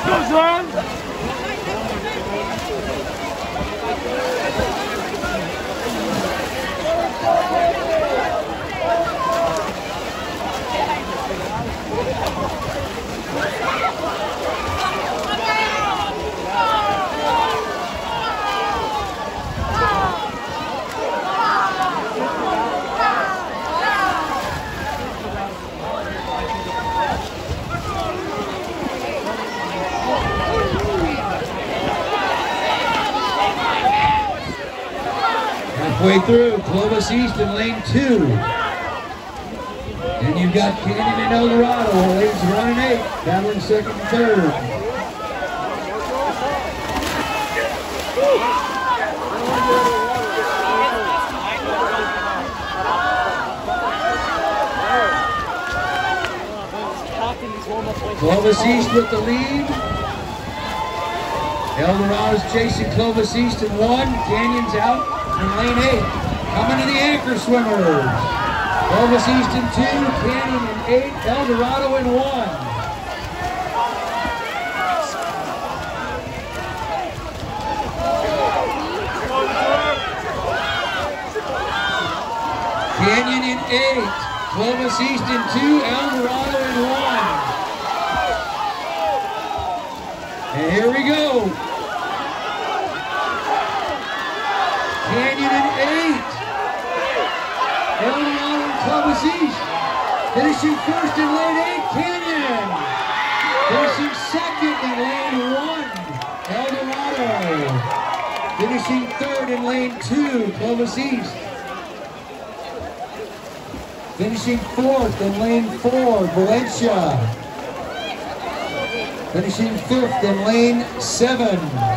Goes on. Halfway through, Clovis East in lane 2. And you've got Canyon and El Dorado, lanes 1 and 8, battling second and third. Clovis East with the lead. El Dorado's chasing Clovis East in 1. Canyon's out in lane 8. Coming to the anchor swimmers. Clovis East in 2. Canyon in 8. El Dorado in 1. Canyon in 8. Clovis East in 2. El Dorado in 1. And here we go. Canyon in 8. El Dorado and Clovis East. Finishing first in lane 8, Canyon. Finishing second in lane 1, El Dorado. Finishing third in lane 2, Clovis East. Finishing fourth in lane 4, Valencia. Finishing fifth in lane 7,